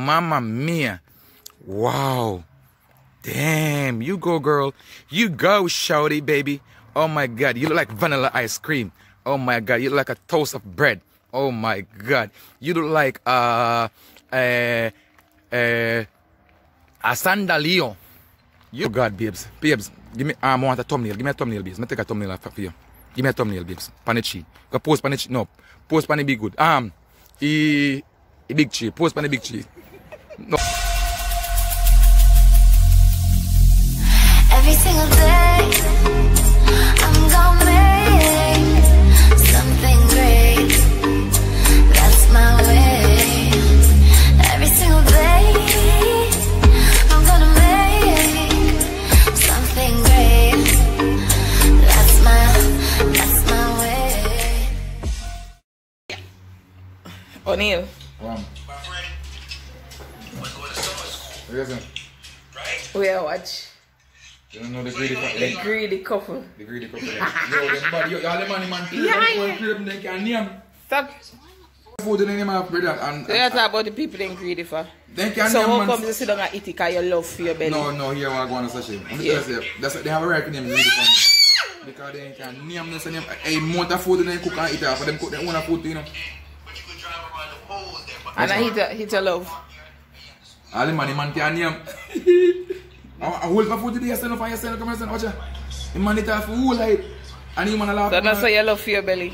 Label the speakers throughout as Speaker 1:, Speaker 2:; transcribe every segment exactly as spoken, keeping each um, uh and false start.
Speaker 1: Mamma mia. Wow. Damn. You go, girl. You go, shawty, baby. Oh my God. You look like vanilla ice cream. Oh my God. You look like a toast of bread. Oh my God. You look like uh, uh, uh, a sandalio. You, oh God, babes. Babes, give me, um, I want a thumbnail. Give me a thumbnail, babes. Let me take a thumbnail for you. Give me a thumbnail, babes. Panichi. Go post panichi. No. Post pani be good. Um, e, e big tree. Post pani big tree. No.
Speaker 2: Every single day, I'm gonna make something great. That's my way. Every single day, I'm gonna make something great. That's my, that's my way.
Speaker 3: O'Neal.
Speaker 1: Um. Listen.
Speaker 3: We are watch.
Speaker 1: You don't know the greedy couple.
Speaker 3: The greedy couple.
Speaker 1: The greedy couple. Yo, them body, yo, all the money man.
Speaker 3: Yeah, yeah.
Speaker 1: Them they can name.
Speaker 3: Stop.
Speaker 1: Food in the name of brother and.
Speaker 3: So you talk about the people they greedy for.
Speaker 1: They can
Speaker 3: So
Speaker 1: name
Speaker 3: how
Speaker 1: man.
Speaker 3: come you sit down and eat it because you love for your belly?
Speaker 1: No, no, here I go on a sachet. I'm
Speaker 3: Yeah.
Speaker 1: just say that's they have a right to name greedy family. Because they can name this and name a amount of food and they cook and eat it. For them cook their own food, you know.
Speaker 3: And I hit a, hit a love.
Speaker 1: All the money man can name. I hold for food today, I send for yourself, come and send, watch it. The man it for whole life. And you man laugh.
Speaker 3: So that's why you love for your belly.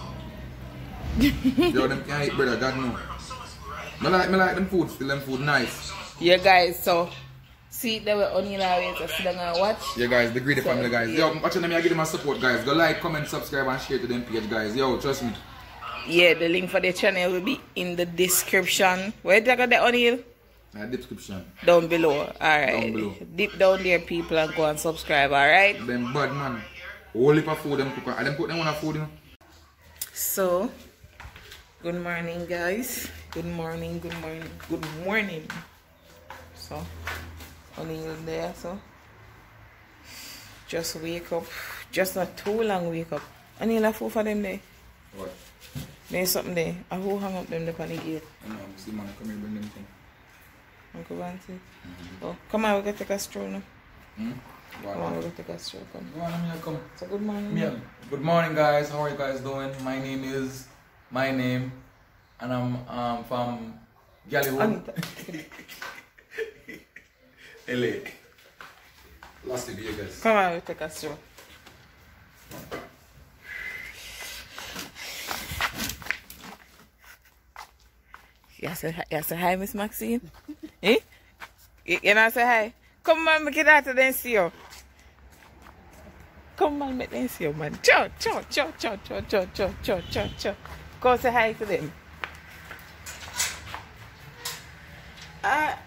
Speaker 1: Yo, them can't eat brother, God no. I like, me like them food, still them food nice.
Speaker 3: Yeah guys, so see they were O'Neal always so sit down and watch.
Speaker 1: Yeah guys, the greedy
Speaker 3: So,
Speaker 1: family guys.
Speaker 3: yeah.
Speaker 1: Yo, watching them, I give them a support guys. Go like, comment, subscribe and share to them page guys. Yo, trust me.
Speaker 3: Yeah, the link for the channel will be in the description. Where did I get the O'Neal?
Speaker 1: Uh, description.
Speaker 3: Down below. Alright.
Speaker 1: Down below.
Speaker 3: Deep down there people and go and subscribe, alright?
Speaker 1: Them bad man. Whole heap of food them cook. And them put them on a food, you know.
Speaker 3: So, good morning guys. Good morning, good morning, good morning. So, O'Neal there, so. Just wake up. Just not too long wake up. O'Neal, a food for them there.
Speaker 1: What?
Speaker 3: There's something there. I who hang up them there on the gate.
Speaker 1: I know, see man, come here, bring them thing.
Speaker 3: Uncle Banty. Mm-hmm. Oh, come on, we can take a stroll now.
Speaker 1: Hmm?
Speaker 3: Come on, we can take a stroll. Come.
Speaker 1: Go on, I'm here, come.
Speaker 3: So, good morning.
Speaker 1: Yeah. Good morning guys, how are you guys doing? My name is, my name, and I'm um, from Galleywood. L A. Las Vegas.
Speaker 3: Come on, we take a stroll. You say, you say hi, Miss Maxine? Eh? You, you not say hi? Come on, make it out and then see you. Come on, make them see you, man. Cho, cho, cho, cho, cho, cho, cho, cho, cho, cho. Go say hi to them. Ah.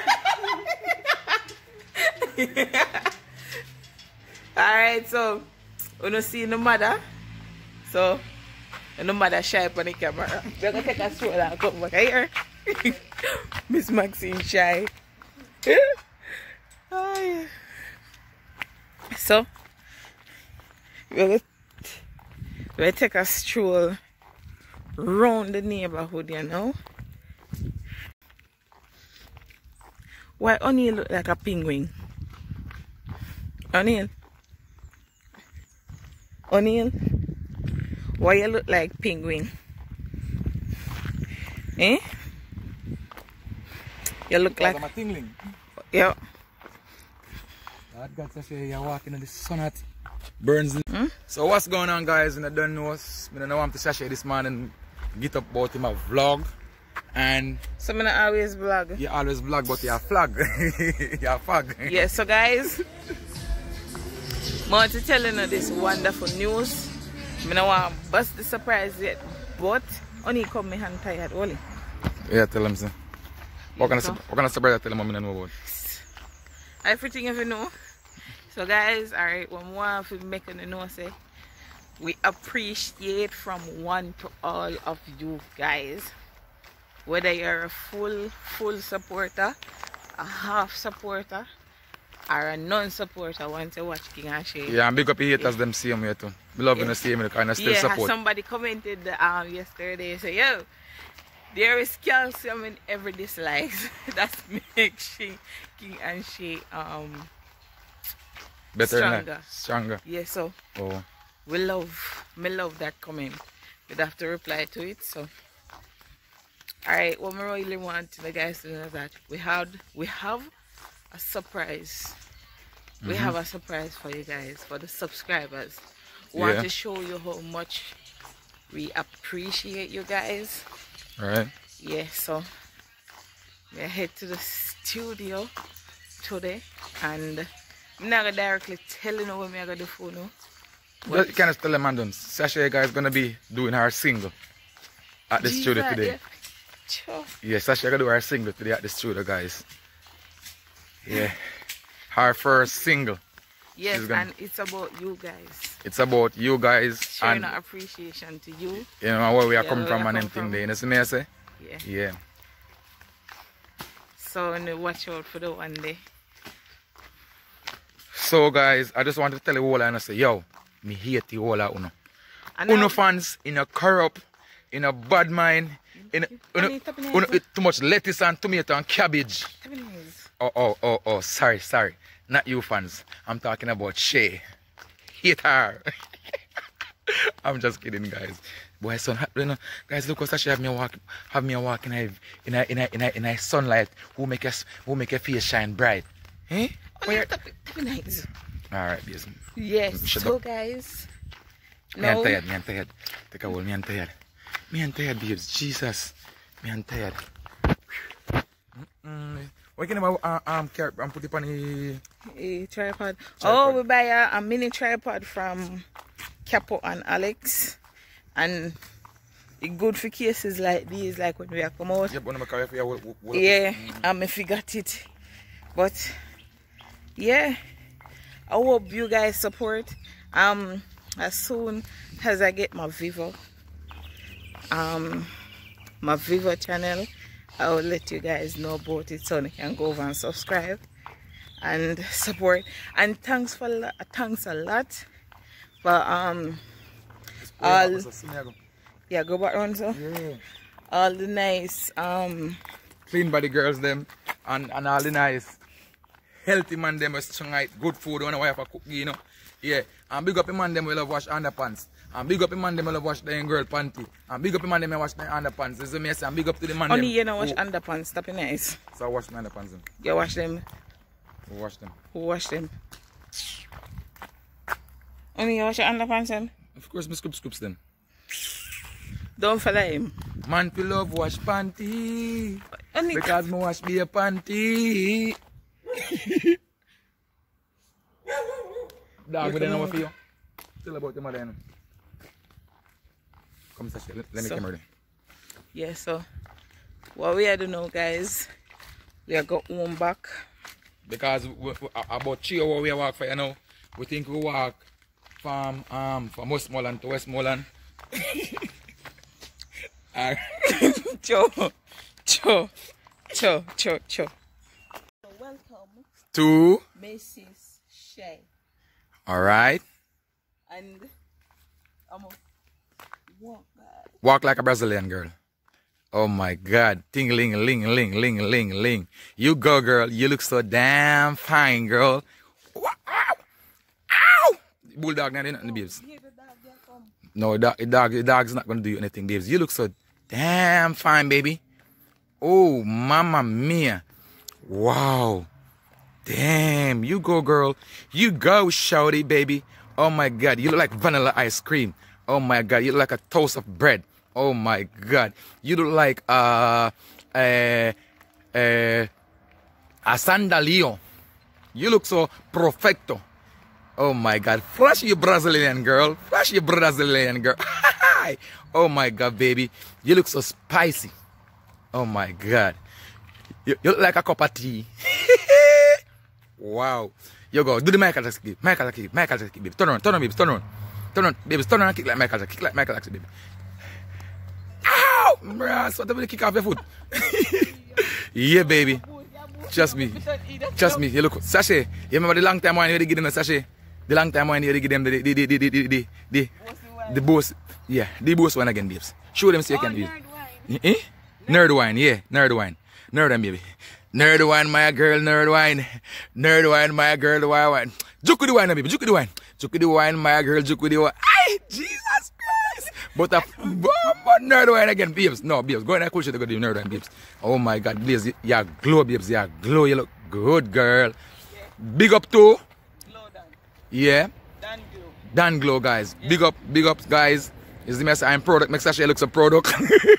Speaker 3: Alright, so, we don't see no mother. So, no mother shy up on the camera. We're going to take a stroll and come back here. Miss Maxine shy. Oh, yeah. So, we'll, we'll take a stroll around the neighborhood, you know. Why O'Neal look like a penguin? O'Neal? O'Neal? Why you look like penguin? Eh? You look like...
Speaker 1: I'm a tingling.
Speaker 3: Yeah.
Speaker 1: God got to say you're walking in the sun at burns.
Speaker 3: Hmm?
Speaker 1: So what's going on guys? And I don't know us. I don't know want to sashay this man and get up about him a vlog. And
Speaker 3: so I'm not always vlog.
Speaker 1: you always vlog but you're a flag. You're a flag.
Speaker 3: Yeah, so guys, I want to tell you this wonderful news. I don't want to bust the surprise yet, but only come me hand tired only.
Speaker 1: Yeah, tell him so. What kind
Speaker 3: So-
Speaker 1: of what kind of surprise I tell him I know about?
Speaker 3: Everything you know. So guys, alright, one more for making the know say we appreciate from one to all of you guys. Whether you're a full full supporter, a half supporter, or a non-supporter want to watch King and Shay.
Speaker 1: Yeah, and big up your haters them same way too. We love
Speaker 3: Yeah.
Speaker 1: you the same way, kind of still
Speaker 3: Yeah,
Speaker 1: support.
Speaker 3: somebody commented um yesterday say, yo, there is calcium in every dislike. That's make she King and she um
Speaker 1: Better
Speaker 3: stronger.
Speaker 1: than stronger.
Speaker 3: Yeah, so
Speaker 1: Oh.
Speaker 3: we love me love that comment. We'd have to reply to it. So alright, what we really want the guys to know is that we had we have a surprise. We
Speaker 1: Mm-hmm.
Speaker 3: have a surprise for you guys, for the subscribers. We want
Speaker 1: Yeah.
Speaker 3: to show you how much we appreciate you guys.
Speaker 1: Alright.
Speaker 3: Yeah, so we head to the studio today, and I'm not gonna directly tell you know what I'm gonna do for now.
Speaker 1: Just kind of tell them, man, Sasha guy is gonna be doing her single at the studio
Speaker 3: Jesus,
Speaker 1: today.
Speaker 3: yeah. Sure.
Speaker 1: Yeah, Sasha gonna do her single today at the studio, guys. Yeah, her first single.
Speaker 3: Yes,
Speaker 1: She's gonna-
Speaker 3: and it's about you guys.
Speaker 1: It's about you guys
Speaker 3: Showing
Speaker 1: and
Speaker 3: our appreciation to you.
Speaker 1: you know where we are
Speaker 3: Yeah,
Speaker 1: coming
Speaker 3: where we
Speaker 1: from
Speaker 3: are
Speaker 1: and
Speaker 3: come
Speaker 1: everything
Speaker 3: from.
Speaker 1: there. You know what I say?
Speaker 3: Yeah.
Speaker 1: Yeah.
Speaker 3: So and watch out for the one day.
Speaker 1: So guys, I just want to tell you all and say, yo, me hate you all uno.
Speaker 3: And
Speaker 1: Uno
Speaker 3: now-
Speaker 1: fans in a corrupt, in a bad mind, in a, uno,
Speaker 3: Honey, tap in the
Speaker 1: uno
Speaker 3: eyes,
Speaker 1: eat too much lettuce and tomato and cabbage.
Speaker 3: Tap in the eyes.
Speaker 1: Oh, oh, oh, oh, sorry, sorry. Not you fans. I'm talking about Shay. Hate her. I'm just kidding, guys. Boy, son, you know, guys, look what Sasha have me walk, have me walk in a, in a, in a, in a, in a sunlight who make us, who make your face shine bright. Eh?
Speaker 3: Honey,
Speaker 1: Where?
Speaker 3: tap, tap in the eyes.
Speaker 1: All right, yes.
Speaker 3: Yes,
Speaker 1: Shut
Speaker 3: so
Speaker 1: up.
Speaker 3: guys.
Speaker 1: Me I'm
Speaker 3: Now,
Speaker 1: tired, me I'm tired. Take a hold, me I'm tired. Me I'm tired, babes. Jesus. Me I'm tired. Mm-mm. What can I uh, um, carrot and put it on the...
Speaker 3: a tripod.
Speaker 1: Tripod.
Speaker 3: Oh, we buy a, a mini tripod from Capo and Alex, and it's good for cases like these, like when we are come out.
Speaker 1: Yep, one of my car for you. Will, will, will-
Speaker 3: Yeah, um, if you got it, but yeah, I hope you guys support. Um, as soon as I get my Vivo, um, my Vivo channel, I will let you guys know about it, so you can go over and subscribe and support. And thanks for lo- thanks a lot for um all yeah go back around so
Speaker 1: Yeah.
Speaker 3: all the nice um
Speaker 1: Clean body girls them and, and all the nice healthy man them was strong right, good food on the wife for cook, you know. Yeah. And big up the man them will love wash underpants. And big up the man them will love wash the girl panty. And big up the man them will wash the underpants. This is me say, and big up to the man
Speaker 3: only
Speaker 1: them.
Speaker 3: you know wash
Speaker 1: who-
Speaker 3: underpants. Stop it nice.
Speaker 1: So I wash my underpants them.
Speaker 3: You wash them.
Speaker 1: Who wash them?
Speaker 3: Who wash them? Only you wash your underpants them.
Speaker 1: Of course, me scoop scoops them.
Speaker 3: Don't follow him.
Speaker 1: Man to love wash panty.
Speaker 3: Only
Speaker 1: Because me wash be a panty. Dog, we don't know what for you. Tell about the mother. You know. Come, Sasha, let, let me
Speaker 3: So-
Speaker 1: come ready.
Speaker 3: yeah. So what we are doing now, guys? We are go home back.
Speaker 1: Because we, we, about three hours we walk for you know. We think we walk from um from Westmoreland to Westmoreland. uh,
Speaker 3: Cho, cho, cho, cho, cho. Welcome,
Speaker 1: two.
Speaker 3: Missus Shay,
Speaker 1: Alright.
Speaker 3: and I'm a walk back.
Speaker 1: Walk like a Brazilian girl. Oh my God. Ting ling ling ling ling ling ling. You go, girl. You look so damn fine, girl. Wow. Ow! Bulldog not in the babes.
Speaker 3: Here the dog get come.
Speaker 1: No, the dog, the dog, the dog's not gonna do you anything, babes. You look so damn fine, baby. Oh, mama mia. Wow. Damn. You go, girl. You go, shouty, baby. Oh my God. You look like vanilla ice cream. Oh my God. You look like a toast of bread. Oh my God. You look like uh, uh, uh, a sandalio. You look so perfecto. Oh my God. Flash you Brazilian girl. Flash you Brazilian girl. Oh my God, baby. You look so spicy. Oh my God. You, you look like a cup of tea. Wow. You go. Do the Michael Jackson kick. Michael Jackson kick. Michael Jackson kick, baby. Turn on. Turn on, baby. Turn on. Turn on. Baby, turn on and kick like Michael Jackson. Kick like Michael Jackson, baby. Ow! Bruh, so they kick off your foot. Yeah, baby. Trust me. Trust me. You look. Sasha, you remember the long time when you give them a Sasha? The long time when you give them the the the the the the the the, the boss. Yeah, the boss one again, babes. Show them so you can do it. Eh? Nerd wine, yeah, nerd wine. Nerd wine, baby. Nerd wine, my girl, nerd wine. Nerd wine, my girl, wine wine. Juke with the wine, baby, juke with the wine. Juke with the wine, my girl, juke with the wine. Ay, Jesus Christ. But a but nerd wine again, babes. No, babes, go in that cool shit to go do nerd wine, babes. Oh my God, babes, you glow, babes, you glow, you look good, girl. Yeah. Big up to?
Speaker 3: Glow Dan.
Speaker 1: Yeah.
Speaker 3: Dan Glow.
Speaker 1: Dan Glow, guys.
Speaker 3: Yeah.
Speaker 1: Big up, big up, guys. Is the mess I'm product, makes Sasha looks a product.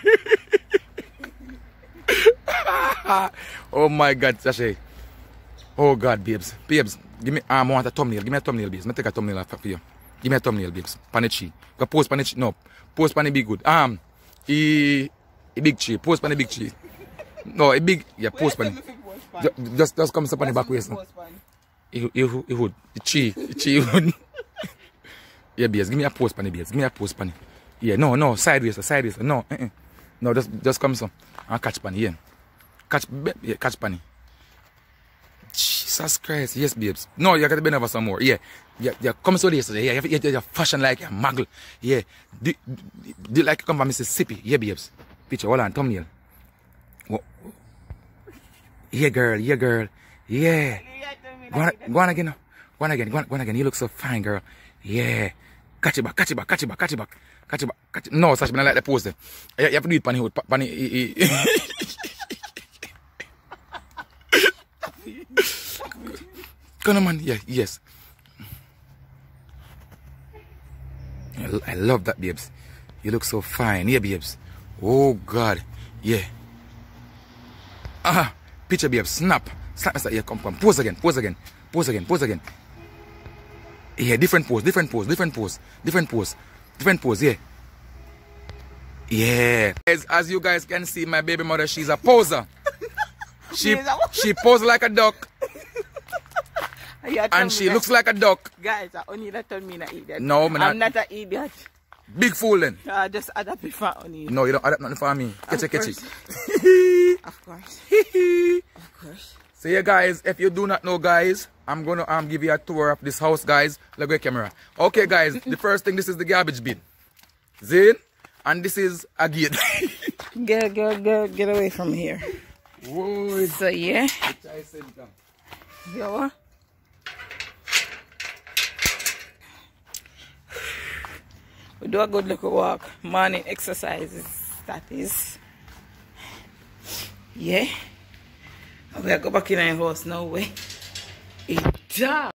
Speaker 1: Oh my God, Sasha. Oh God, babes. Babes, give me, um, I want a thumbnail. Give me a thumbnail, babes. Let me take a thumbnail for you. Give me a thumbnail, babes. Panichi. Go post panichi. No. Post pani be good. Um, e, e big chi. Post pani big chi. No, a big, yeah, post pani. Just, just, just come up on the back waist. You, you, you would. Chi. Chi would. Yeah, babes. Give me a post pani, babes. Give me a post pani. Yeah, no, no. Sideways, sideways. No, uh -uh. No, just, just come some. And catch pani, yeah. Catch, yeah, catch pani. Jesus Christ, yes, babes. No, you got to bend over some more. Yeah, yeah, yeah. Come so yesterday. Yeah, you, you, you fashion like a muggle. Yeah, do, do, do like you come from Mississippi. Yeah, babes. Picture, hold on, thumbnail. Whoa. Yeah, girl. Yeah, girl. Yeah. Go on, go on again. Go on again. Go on, go on again. You look so fine, girl. Yeah. Catch it back. Catch it back. Catch it back. Catch it back. Catch it back. Catch it. No, Sasha, I like the pose there. You, you have to do it, Panny Hood. Panny. Come on, man. Yeah, yes. I love that, babes. You look so fine. Yeah, babes. Oh, God. Yeah. Ah, picture, babes. Snap. Snap. Yeah, come, come. Pose again. Pose again. Pose again. Pose again. Yeah, different pose. Different pose. Different pose. Different pose. Different pose. Yeah. Yeah. As, as you guys can see, my baby mother, she's a poser. She, she poses like a duck. And she looks like a duck.
Speaker 3: Guys, I only that told me not idiot.
Speaker 1: No, man.
Speaker 3: I'm not an idiot.
Speaker 1: Big fool then.
Speaker 3: I just adapt it for only.
Speaker 1: No, you don't adapt nothing for me. Catch it, catch it.
Speaker 3: Of course. Of course.
Speaker 1: So yeah, guys, if you do not know, guys, I'm gonna um give you a tour of this house, guys. Look at the camera. Okay, guys, the first thing, this is the garbage bin. Zane, and this is a gate.
Speaker 3: Get, get, get, get away from here.
Speaker 1: Whoa.
Speaker 3: So yeah. Yo. We do a good little walk, morning exercises, that is. Yeah. We are go back in our house now, way. It's dark.